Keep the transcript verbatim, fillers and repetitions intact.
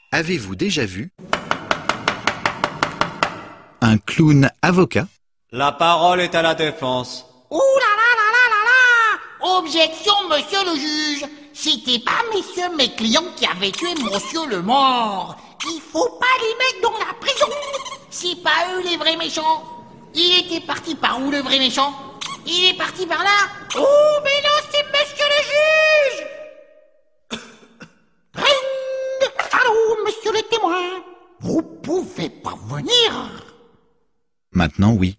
Avez-vous déjà vu un clown avocat? La parole est à la défense. Ouh là là là là là là! Objection, monsieur le juge. C'était pas messieurs mes clients qui avaient tué monsieur le mort. Il faut pas les mettre dans la prison. C'est pas eux les vrais méchants. Il était parti par où le vrai méchant? Il est parti par là. Oh mais non, c'est monsieur le juge. Ring! Allô, monsieur le témoin. Vous pouvez pas venir. Maintenant oui.